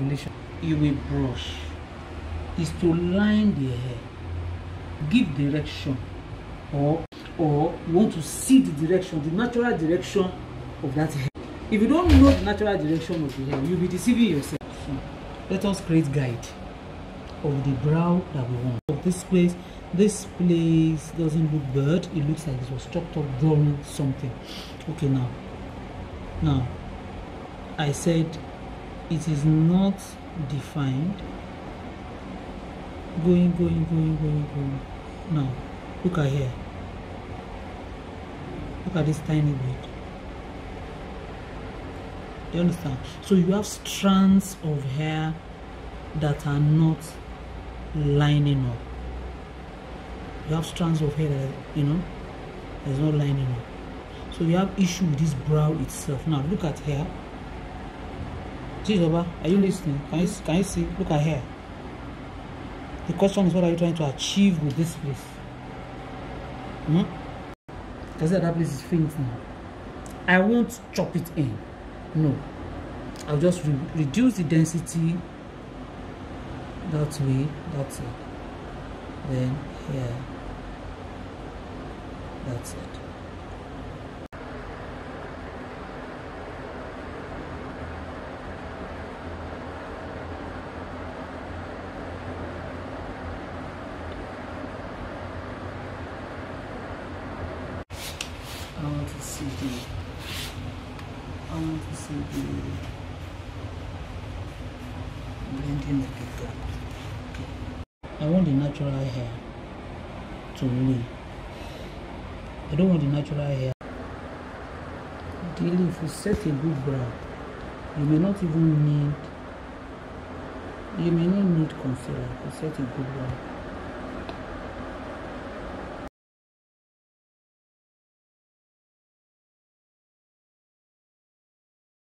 modulation. You will brush. Is to line the hair, give direction, or you want to see the direction, the natural direction of that hair. If you don't know the natural direction of the hair, you'll be deceiving yourself. So let us create guide of the brow that we want. Of this place doesn't look bad. It looks like it was chopped up drawing something. Okay, now I said it is not defined. Going. Now look at here. Look at this tiny bit. You understand? So you have strands of hair that are not lining up. You have strands of hair that, you know, there's no lining up. So you have issue with this brow itself. Now look at here. Are you listening? Can you see? Look at here. The question is, what are you trying to achieve with this place? Because that place is faint now. I won't chop it in. No. I'll just reduce the density that way. That's it. Then here. That's it. I want to see the blending of the gap. Okay. I want the natural hair to lay. I don't want the natural hair. Ideally, if you set a good brow, you may not need concealer. If you set a good brow.